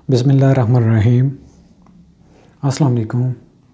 बिस्मिल्लाहिर्रहमानिर्रहीम। अस्सलाम वालेकुम।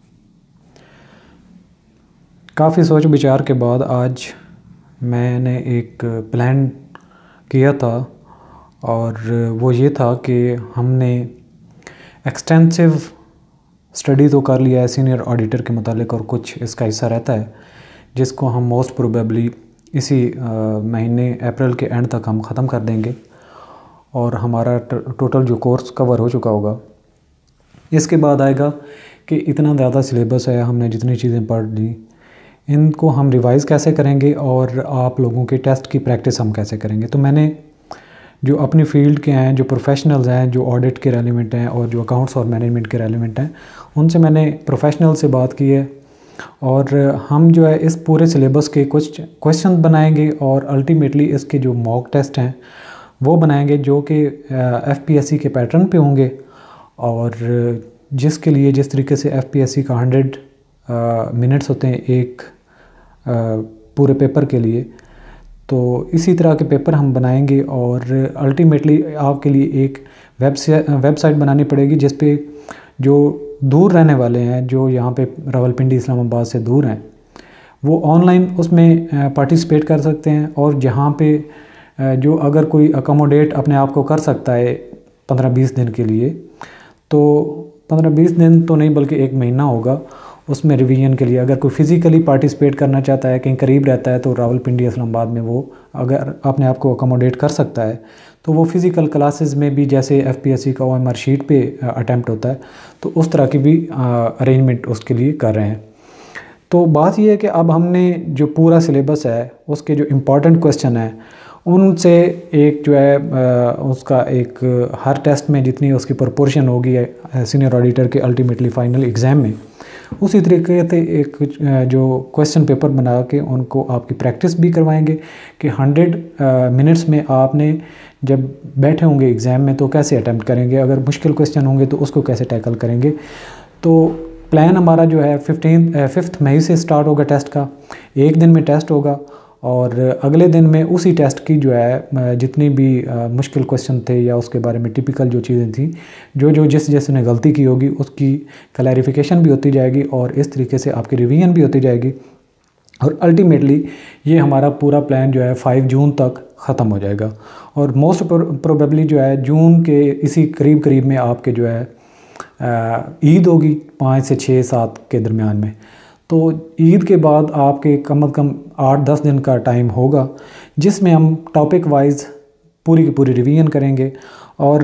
काफ़ी सोच विचार के बाद आज मैंने एक प्लान किया था और वो ये था कि हमने एक्सटेंसिव स्टडी तो कर लिया है सीनियर ऑडिटर के मुतालिक और कुछ इसका हिस्सा रहता है जिसको हम मोस्ट प्रोबेबली इसी महीने अप्रैल के एंड तक हम ख़त्म कर देंगे और हमारा टोटल जो कोर्स कवर हो चुका होगा। इसके बाद आएगा कि इतना ज़्यादा सिलेबस है, हमने जितनी चीज़ें पढ़ ली इनको हम रिवाइज़ कैसे करेंगे और आप लोगों के टेस्ट की प्रैक्टिस हम कैसे करेंगे। तो मैंने जो अपनी फ़ील्ड के हैं, जो प्रोफेशनल्स हैं, जो ऑडिट के रेलिवेंट हैं और जो अकाउंट्स और मैनेजमेंट के रेलिवेंट हैं, उनसे मैंने प्रोफेशनल से बात की है और हम जो है इस पूरे सिलेबस के कुछ क्वेश्चन बनाएंगे और अल्टीमेटली इसके जो मॉक टेस्ट हैं वो बनाएंगे जो कि FPSC के पैटर्न पे होंगे और जिसके लिए जिस तरीके से FPSC का 100 मिनट्स होते हैं एक पूरे पेपर के लिए, तो इसी तरह के पेपर हम बनाएंगे और अल्टीमेटली आपके लिए एक वेबसाइट बनानी पड़ेगी जिस पे जो दूर रहने वाले हैं, जो यहाँ पे रावलपिंडी इस्लामाबाद से दूर हैं, वो ऑनलाइन उसमें पार्टिसिपेट कर सकते हैं और जहाँ पे जो अगर कोई अकोमोडेट अपने आप को कर सकता है 15-20 दिन के लिए, तो 15-20 दिन तो नहीं बल्कि 1 महीना होगा उसमें रिवीजन के लिए। अगर कोई फ़िज़िकली पार्टिसिपेट करना चाहता है, कहीं करीब रहता है, तो रावलपिंडी इस्लामाबाद में वो अगर अपने आप को अकोमोडेट कर सकता है तो वो फ़िज़िकल क्लासेस में भी जैसे FPSC का OMR शीट पे अटैम्प्ट होता है तो उस तरह की भी अरेंजमेंट उसके लिए कर रहे हैं। तो बात ये है कि अब हमने जो पूरा सिलेबस है उसके जो इम्पॉर्टेंट क्वेश्चन है उनसे एक जो है उसका एक हर टेस्ट में जितनी उसकी प्रोपोर्शन होगी सीनियर ऑडिटर के अल्टीमेटली फ़ाइनल एग्ज़ाम में, उसी तरीके से एक जो क्वेश्चन पेपर बना के उनको आपकी प्रैक्टिस भी करवाएंगे कि 100 मिनट्स में आपने जब बैठे होंगे एग्ज़ाम में तो कैसे अटैम्प्ट करेंगे, अगर मुश्किल क्वेश्चन होंगे तो उसको कैसे टैकल करेंगे। तो प्लान हमारा जो है 5 मई से स्टार्ट होगा टेस्ट का, 1 दिन में टेस्ट होगा और अगले दिन में उसी टेस्ट की जो है जितनी भी मुश्किल क्वेश्चन थे या उसके बारे में टिपिकल जो चीज़ें थी, जो जिसने गलती की होगी उसकी क्लैरिफिकेशन भी होती जाएगी और इस तरीके से आपकी रिवीजन भी होती जाएगी और अल्टीमेटली ये हमारा पूरा प्लान जो है 5 जून तक ख़त्म हो जाएगा और मोस्ट प्रोबेबली जो है जून के इसी करीब में आपके जो है ईद होगी 5 से 6-7 के दरमियान में। तो ईद के बाद आपके कम अज़ कम 8-10 दिन का टाइम होगा जिसमें हम टॉपिक वाइज पूरी की पूरी रिवीजन करेंगे और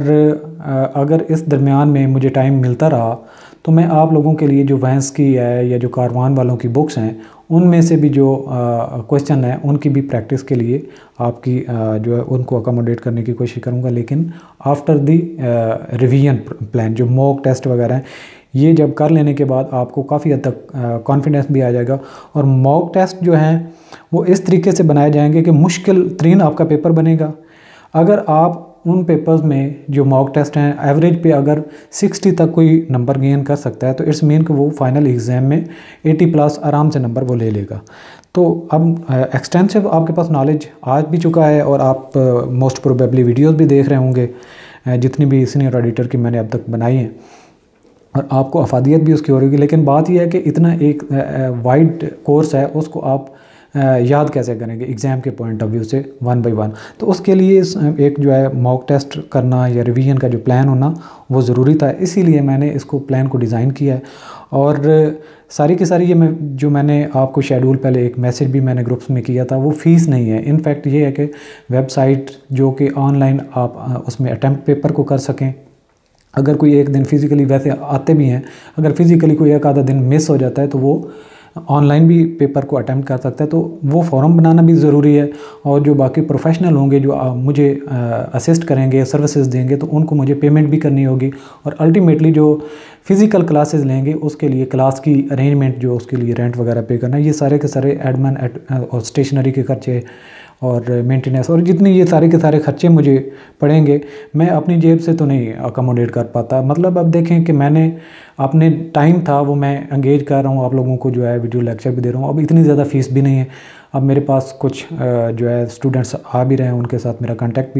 अगर इस दरमियान में मुझे टाइम मिलता रहा तो मैं आप लोगों के लिए जो वैंस की है या जो कारवान वालों की बुक्स हैं उनमें से भी जो क्वेश्चन है उनकी भी प्रैक्टिस के लिए आपकी जो है उनको अकोमोडेट करने की कोशिश करूँगा, लेकिन आफ्टर दी रिवीजन प्लान जो मॉक टेस्ट वगैरह हैं ये जब कर लेने के बाद आपको काफ़ी हद तक कॉन्फिडेंस भी आ जाएगा। और मॉक टेस्ट जो हैं वो इस तरीके से बनाए जाएंगे कि मुश्किल तरीन आपका पेपर बनेगा। अगर आप उन पेपर्स में जो मॉक टेस्ट हैं एवरेज पे अगर 60 तक कोई नंबर गेन कर सकता है तो इट्स मीन कि वो फाइनल एग्ज़ाम में 80+ आराम से नंबर वो ले लेगा। तो अब एक्सटेंसिव आपके पास नॉलेज आ भी चुका है और आप मोस्ट प्रोबेबली वीडियोज़ भी देख रहे होंगे जितनी भी सीनियर ऑडिटर की मैंने अब तक बनाई हैं और आपको अफादियत भी उसकी हो रही होगी। लेकिन बात यह है कि इतना एक वाइड कोर्स है उसको आप याद कैसे करेंगे एग्ज़ाम के पॉइंट ऑफ व्यू से 1 बाय 1। तो उसके लिए एक जो है मॉक टेस्ट करना या रिवीजन का जो प्लान होना वो ज़रूरी था, इसीलिए मैंने इसको प्लान को डिज़ाइन किया है। और सारी की सारी ये जो मैंने आपको शेड्यूल पहले एक मैसेज भी मैंने ग्रुप्स में किया था वो फ़ीस नहीं है। इनफैक्ट ये है कि वेबसाइट जो कि ऑनलाइन आप उसमें अटैम्प्ट पेपर को कर सकें। अगर कोई एक दिन फ़िज़िकली वैसे आते भी हैं, अगर फ़िज़िकली कोई एक आधा दिन मिस हो जाता है तो वो ऑनलाइन भी पेपर को अटैम्प्ट कर सकता है। तो वो फॉर्म बनाना भी ज़रूरी है और जो बाकी प्रोफेशनल होंगे जो मुझे असिस्ट करेंगे, सर्विसेज देंगे, तो उनको मुझे पेमेंट भी करनी होगी और अल्टीमेटली जो फ़िज़िकल क्लासेस लेंगे उसके लिए क्लास की अरेंजमेंट जो उसके लिए रेंट वगैरह पे करना, ये सारे के सारे एडमिन और स्टेशनरी के खर्चे और मेंटेनेंस और जितने ये सारे के सारे खर्चे मुझे पड़ेंगे मैं अपनी जेब से तो नहीं अकोमोडेट कर पाता। मतलब अब देखें कि मैंने अपने टाइम था वो मैं एंगेज कर रहा हूँ, आप लोगों को जो है वीडियो लेक्चर भी दे रहा हूँ। अब इतनी ज़्यादा फ़ीस भी नहीं है। अब मेरे पास कुछ जो है स्टूडेंट्स आ भी रहे हैं, उनके साथ मेरा कांटेक्ट भी है,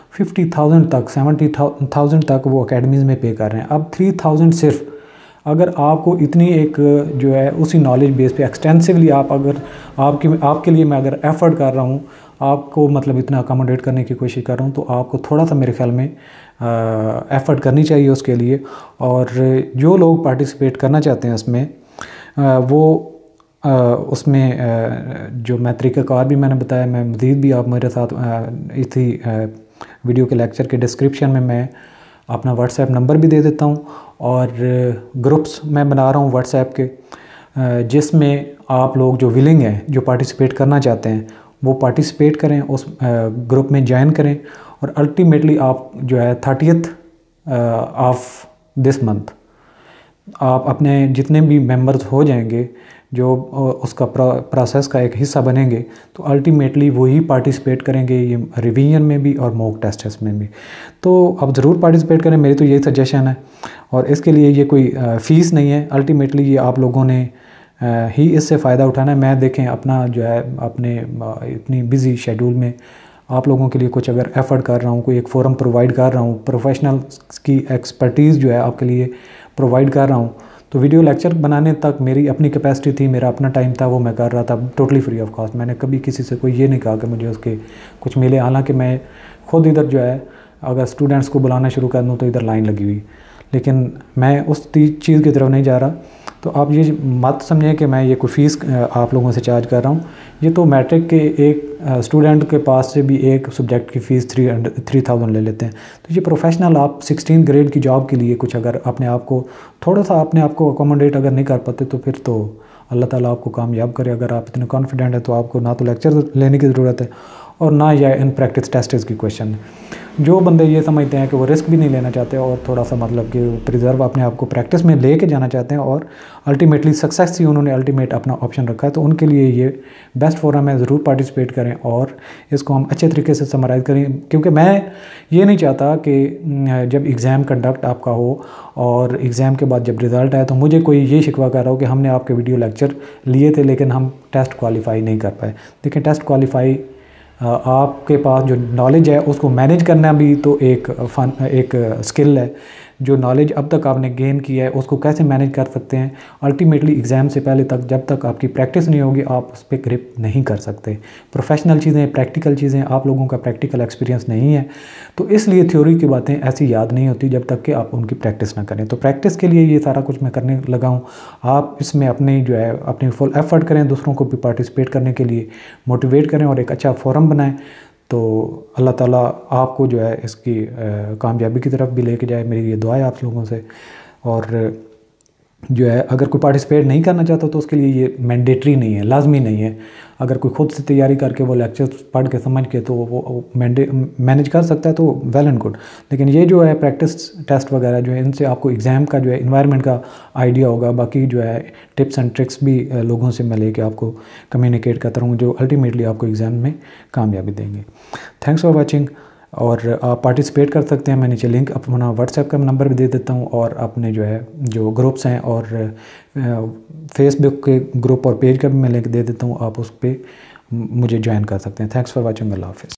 50,000 तक 70,000 तक वो अकेडमीज़ में पे कर रहे हैं। अब 3,000 सिर्फ अगर आपको इतनी एक जो है उसी नॉलेज बेस पे एक्सटेंसिवली आप अगर आपके लिए मैं अगर एफ़र्ट कर रहा हूँ, आपको मतलब इतना अकोमोडेट करने की कोशिश कर रहा हूँ, तो आपको थोड़ा सा मेरे ख्याल में एफ़र्ट करनी चाहिए उसके लिए। और जो लोग पार्टिसिपेट करना चाहते हैं उसमें वो उसमें जो मैं तरीक़ाकार भी मैंने बताया, मैं मज़ीद भी आप मेरे साथ इसी वीडियो के लेक्चर के डिस्क्रिप्शन में मैं अपना व्हाट्सएप नंबर भी दे देता हूँ और ग्रुप्स मैं बना रहा हूँ व्हाट्सएप के, जिसमें आप लोग जो विलिंग हैं, जो पार्टिसिपेट करना चाहते हैं, वो पार्टिसिपेट करें, उस ग्रुप में ज्वाइन करें। और अल्टीमेटली आप जो है 30th ऑफ दिस मंथ आप अपने जितने भी मेंबर्स हो जाएंगे, जो उसका प्रोसेस का एक हिस्सा बनेंगे, तो अल्टीमेटली वही पार्टिसिपेट करेंगे ये रिवीजन में भी और मॉक टेस्ट में भी। तो अब ज़रूर पार्टिसिपेट करें, मेरी तो यही सजेशन है। और इसके लिए ये कोई फ़ीस नहीं है, अल्टीमेटली ये आप लोगों ने ही इससे फ़ायदा उठाना है। मैं देखें अपना जो है अपने इतनी बिज़ी शेड्यूल में आप लोगों के लिए कुछ अगर एफ़र्ट कर रहा हूँ, कोई एक फ़ोरम प्रोवाइड कर रहा हूँ, प्रोफेशनल्स की एक्सपर्टीज़ जो है आपके लिए प्रोवाइड कर रहा हूँ, तो वीडियो लेक्चर बनाने तक मेरी अपनी कैपेसिटी थी, मेरा अपना टाइम था, वो मैं कर रहा था टोटली फ्री ऑफ कॉस्ट। मैंने कभी किसी से कोई ये नहीं कहा कि मुझे उसके कुछ मिले। हालांकि मैं खुद इधर जो है अगर स्टूडेंट्स को बुलाना शुरू कर दूँ तो इधर लाइन लगी हुई, लेकिन मैं उस चीज़ की तरफ नहीं जा रहा। तो आप ये मत समझें कि मैं ये कोई फ़ीस आप लोगों से चार्ज कर रहा हूँ। ये तो मैट्रिक के एक स्टूडेंट के पास से भी एक सब्जेक्ट की फ़ीस 3,000 ले लेते हैं। तो ये प्रोफेशनल आप 16 ग्रेड की जॉब के लिए कुछ अगर अपने आप को थोड़ा सा अपने आप को अकोमोडेट अगर नहीं कर पाते, तो फिर तो अल्लाह ताला आपको कामयाब करे। अगर आप इतने कॉन्फिडेंट हैं तो आपको ना तो लेक्चर लेने की ज़रूरत है और ना या इन प्रैक्टिस टेस्ट की क्वेश्चन। जो बंदे ये समझते हैं कि वो रिस्क भी नहीं लेना चाहते और थोड़ा सा मतलब कि प्रिजर्व अपने आप को प्रैक्टिस में लेके जाना चाहते हैं और अल्टीमेटली सक्सेस ही उन्होंने अल्टीमेट अपना ऑप्शन रखा है, तो उनके लिए ये बेस्ट फोरम है। ज़रूर पार्टिसिपेट करें और इसको हम अच्छे तरीके से समराइज़ करें, क्योंकि मैं ये नहीं चाहता कि जब एग्ज़ाम कंडक्ट आपका हो और एग्ज़ाम के बाद जब रिज़ल्ट आए तो मुझे कोई ये शिकवा कर रहा हो कि हमने आपके वीडियो लेक्चर लिए थे लेकिन हम टेस्ट क्वालिफाई नहीं कर पाए। देखिए, टेस्ट क्वालिफाई आपके पास जो नॉलेज है उसको मैनेज करना भी तो एक स्किल है। जो नॉलेज अब तक आपने गेन किया है उसको कैसे मैनेज कर सकते हैं। अल्टीमेटली एग्ज़ाम से पहले तक जब तक आपकी प्रैक्टिस नहीं होगी आप उस पर ग्रिप नहीं कर सकते। प्रोफेशनल चीज़ें, प्रैक्टिकल चीज़ें, आप लोगों का प्रैक्टिकल एक्सपीरियंस नहीं है, तो इसलिए थ्योरी की बातें ऐसी याद नहीं होती जब तक कि आप उनकी प्रैक्टिस ना करें। तो प्रैक्टिस के लिए ये सारा कुछ मैं करने लगा हूँ। आप इसमें अपनी जो है अपनी फुल एफ़र्ट करें, दूसरों को भी पार्टिसिपेट करने के लिए मोटिवेट करें और एक अच्छा फोरम बनाएं। तो अल्लाह ताला आपको जो है इसकी कामयाबी की तरफ भी लेके जाए, मेरी ये दुआ है आप लोगों से। और जो है अगर कोई पार्टिसिपेट नहीं करना चाहता तो उसके लिए ये मैंडेटरी नहीं है, लाजमी नहीं है। अगर कोई खुद से तैयारी करके वो लेक्चर्स पढ़ के समझ के तो वो मैनेज कर सकता है तो वेल एंड गुड। लेकिन ये जो है प्रैक्टिस टेस्ट वगैरह जो है इनसे आपको एग्ज़ाम का जो है इन्वायरमेंट का आइडिया होगा। बाकी जो है टिप्स एंड ट्रिक्स भी लोगों से मैं लेके आपको कम्युनिकेट करता रहूँ जो अल्टीमेटली आपको एग्ज़ाम में कामयाबी देंगे। Thanks for watching. और आप पार्टिसिपेट कर सकते हैं। मैं नीचे लिंक अपना व्हाट्सएप का नंबर भी दे देता हूँ और अपने जो है जो ग्रुप्स हैं और फेसबुक के ग्रुप और पेज का भी मैं लिंक दे देता हूँ, आप उस पर मुझे ज्वाइन कर सकते हैं। Thanks for watching. अल्लाह हाफ़िज़।